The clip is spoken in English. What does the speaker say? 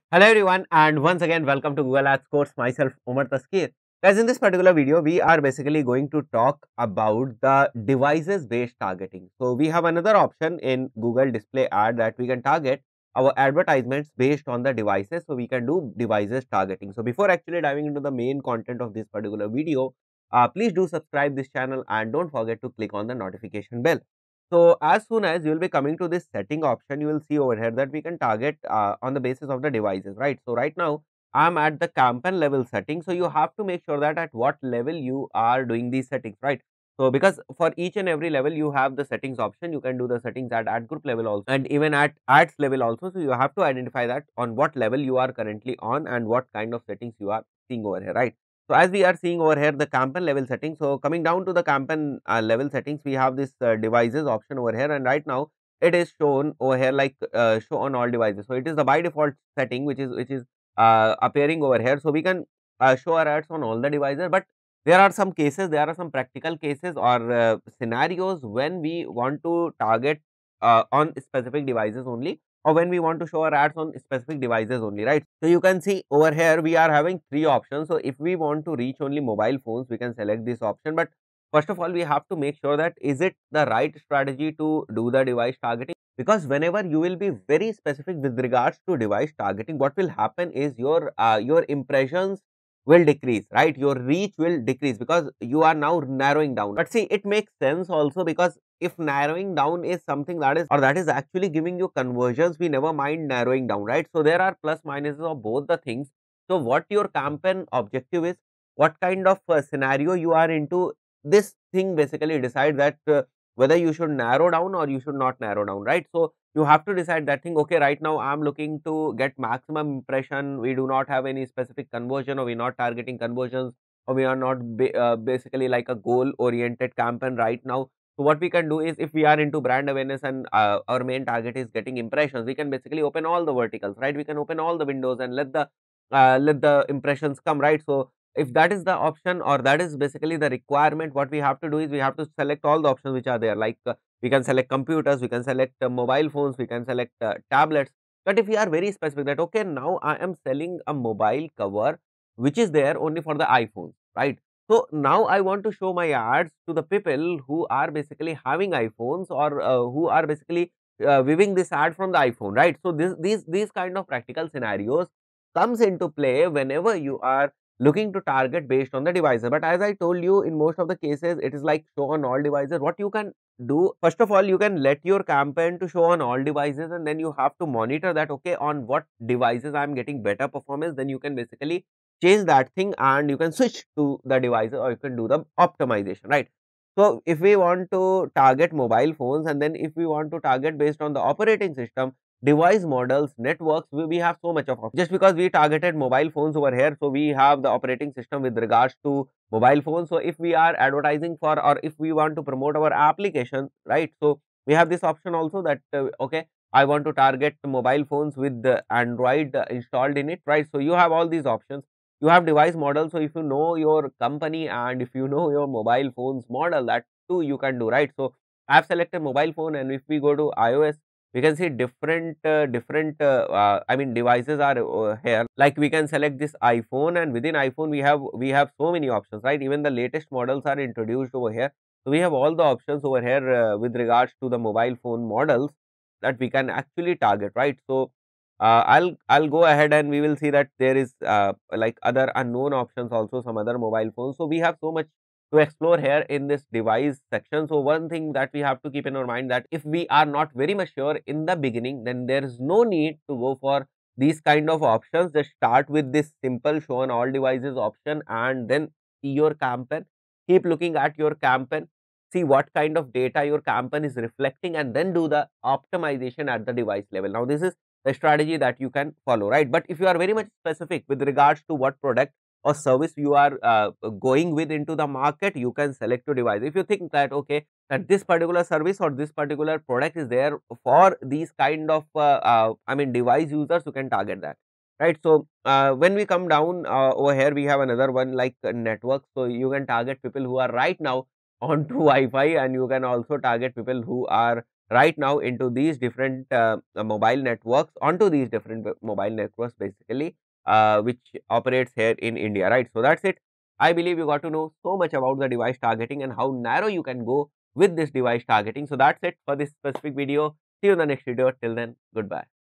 Hello everyone, and once again welcome to Google Ads course. Myself Umar Taskir. Guys, in this particular video we are basically going to talk about the devices based targeting. So we have another option in Google display ad that we can target our advertisements based on the devices. So we can do devices targeting. So before actually diving into the main content of this particular video, please do subscribe this channel and don't forget to click on the notification bell. So as soon as you will be coming to this setting option, you will see over here that we can target on the basis of the devices, right? So right now I'm at the campaign level setting. So you have to make sure that at what level you are doing these settings, right? So because for each and every level you have the settings option, you can do the settings at ad group level also and even at ads level also. So you have to identify that on what level you are currently on and what kind of settings you are seeing over here, right? So as we are seeing over here the campaign level settings. So coming down to the campaign level settings, we have this devices option over here, and right now it is shown over here like show on all devices. So it is the by default setting which is appearing over here. So we can show our ads on all the devices, but there are some cases, there are some practical cases or scenarios when we want to target on specific devices only, or when we want to show our ads on specific devices only, right? So you can see over here we are having three options. So if we want to reach only mobile phones, we can select this option, but first of all we have to make sure that is it the right strategy to do the device targeting, because whenever you will be very specific with regards to device targeting, what will happen is your impressions will decrease, right? Your reach will decrease because you are now narrowing down. But see, it makes sense also, because if narrowing down is something that is or that is actually giving you conversions, we never mind narrowing down, right? So there are plus minuses of both the things. So what your campaign objective is, what kind of scenario you are into, this thing basically decide that whether you should narrow down or you should not narrow down, right? So you have to decide that thing. Okay, right now I'm looking to get maximum impression, we do not have any specific conversion, or we're not targeting conversions, or we are not basically like a goal oriented campaign right now. So what we can do is, if we are into brand awareness and our main target is getting impressions, we can basically open all the verticals, right? We can open all the windows and let the impressions come, right? So if that is the option, or that is basically the requirement, what we have to do is we have to select all the options which are there, like we can select computers, we can select mobile phones, we can select tablets. But if we are very specific that okay, now I am selling a mobile cover which is there only for the iPhones, right? So now I want to show my ads to the people who are basically having iPhones, or who are basically viewing this ad from the iPhone, right? So these kind of practical scenarios comes into play whenever you are looking to target based on the devices. But as I told you, in most of the cases it is like show on all devices. What you can do, first of all, you can let your campaign to show on all devices, and then you have to monitor that okay, on what devices I am getting better performance. Then you can basically change that thing and you can switch to the devices, or you can do the optimization, right? So if we want to target mobile phones, and then if we want to target based on the operating system, device models, networks, we have so much of just because we targeted mobile phones over here. So we have the operating system with regards to mobile phones. So if we are advertising for, or if we want to promote our application, right? So we have this option also that okay, I want to target mobile phones with the Android installed in it, right? So you have all these options. You have device model. So if you know your company and if you know your mobile phone's model, that too you can do, right? So I've selected mobile phone, and if we go to iOS, we can see different I mean devices are here. Like we can select this iPhone, and within iPhone we have so many options, right? Even the latest models are introduced over here. So we have all the options over here with regards to the mobile phone models that we can actually target, right? So I'll go ahead and we will see that there is like other unknown options also, some other mobile phones. So we have so much to explore here in this device section. So one thing that we have to keep in our mind, that if we are not very much sure in the beginning, then there is no need to go for these kind of options. Just start with this simple show on all devices option, and then see your campaign. Keep looking at your campaign, see what kind of data your campaign is reflecting, and then do the optimization at the device level. Now this is the strategy that you can follow, right? But if you are very much specific with regards to what product or service you are going with into the market, you can select your device. If you think that okay, that this particular service or this particular product is there for these kind of I mean device users, you can target that, right? So when we come down over here, we have another one like network. So you can target people who are right now onto Wi-Fi, and you can also target people who are right now into these different mobile networks, onto these different mobile networks basically, which operates here in India, right? So that's it. I believe you got to know so much about the device targeting and how narrow you can go with this device targeting. So that's it for this specific video. See you in the next video. Till then, goodbye.